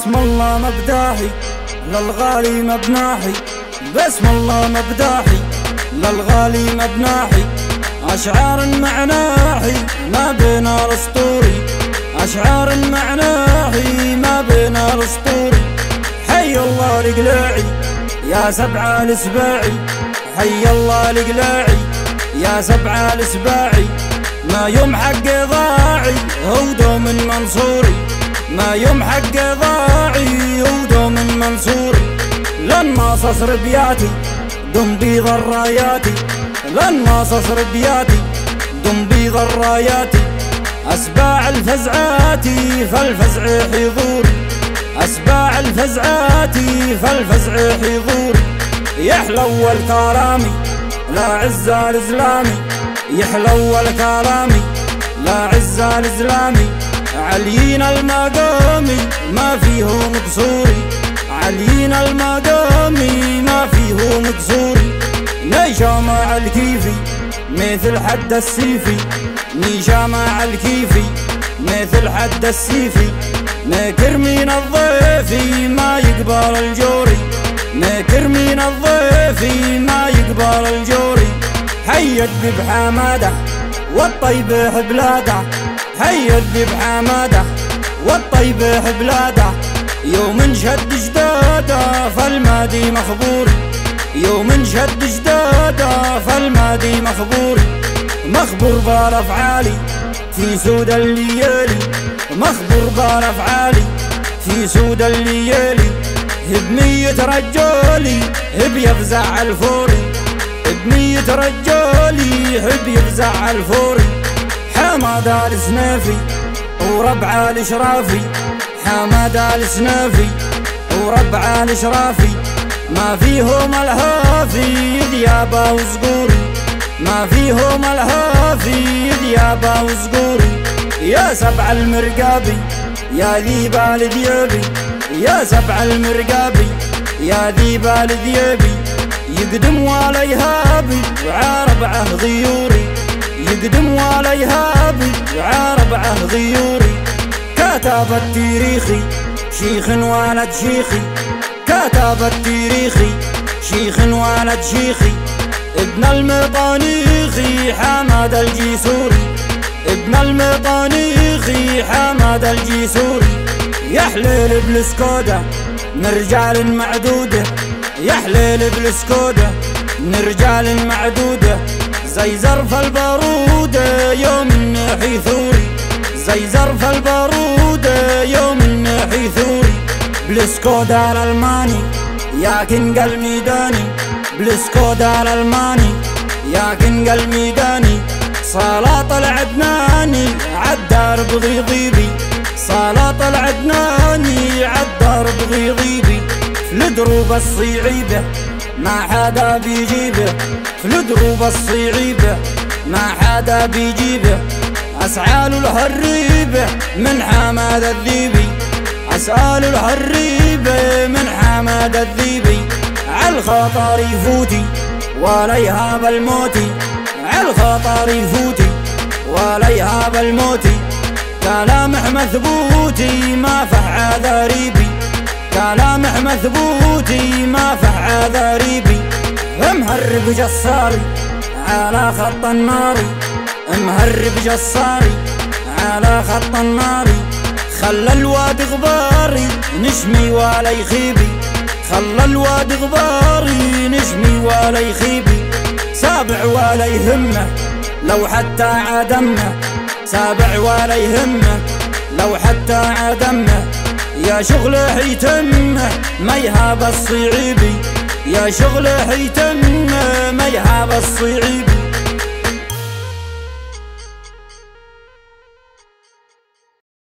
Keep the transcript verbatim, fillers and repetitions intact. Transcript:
بسم الله مبداحي للغالي مبناحي، بسم الله مبداحي للغالي مبناحي. أشعار معناحي ما بين الأسطوري، أشعار معناحي ما بين الأسطوري. حي الله القلاعي يا سبع الاسباعي، حي الله القلاعي يا سبع الاسباعي. ما يمحق ضاعي هودو من منصوري، ما يمحق ضاعي هودو من منصوري. لن ناصص ربياتي دم بيض الراياتي، لن ناصص ربياتي دم بيض الراياتي. أسباع الفزعاتي فالفزع حضوري، أسباع الفزعاتي فالفزع حضوري. يحلو الكرامي لا عز الإسلامي، يحلو الكرامي لا عز الإسلامي. عليين المقامي ما فيه مقصوري، عليين المقامي ما فيه مقصوري. نيشا مع الكيفي مثل حد السيفي، نيشا مع الكيفي مثل حد السيفي. نكر من الضيفي ما يقبل الجوري، نكر من الضيفي ما يقبل الجوري. حيد بحماده والطيب بلاده، حيد بحماده والطيب بلاده. يوم شد جداده فالمادي مخبوري، يوم شد جداده فالمادي مخبوري. مخبور بالافعالي في سود الليالي، مخبور بالافعالي في سود الليالي. بمية رجالي هب يفزع الفوري، بمية رجالي هب يفزع الفوري. حماد السنافي وربع الاشرافي، حماد السنافي وربع الاشرافي. ما فيهم الهافي ديابه وزقوري، ما فيهم الهافي ديابه وزقوري. يا سبع المرقابي يا ذيب الديابي، يا سبع المرقابي يا ذيب الديابي. يقدم ولا يهابي وعاربعه ضيوري، يقدم ولا يهابي وعاربعه ضيوري. كتب التاريخي شيخ ولد شيخي، كتب التاريخي شيخ ولد شيخي. ابن المطانيخي حماد الجيسوري، ابن المطانيخي حماد الجيسوري. يحليل بالسكوده من رجال معدوده، يحليل بالسكوده من رجال معدوده. زي زرف الباروده يوم النحي ثوري، زي زرف الباروده يوم النحي ثوري. بالسكوده الالماني يا كنق الميداني، بالسكوده الالماني يا كنق الميداني. صلاط العدناني عالدار بغيضيبي، صلاط العدناني عالدار بغيضيبي. في الدروب الصيعيبه ما حدا بيجيبه، في الدروب الصيعيبه ما حدا بيجيبه. أسعال الهريبه من حماد الذيبي، أسأل الهريبه من حماد الذيبي. عالخطر يفوتي ولا يهاب الموتي، عالخطر يفوتي ولا يهاب الموتي. كلامح مثبوتي ما فح عذاريبي، كلامح مثبوتي ما فح عذاريبي. مهرب جصاري على خط النار، مهرب جصاري على خط النار. خلى الواد غباري نشمي ولا يخيبي، خلى الواد غباري نشمي ولا يخيبي. سابع ولا يهمه لو حتى عدمه، سابع ولا يهمه لو حتى عدمه. يا شغله حيتمه ما يهاب الصعيبي، يا شغله حيتمه ما يهاب الصعيبي.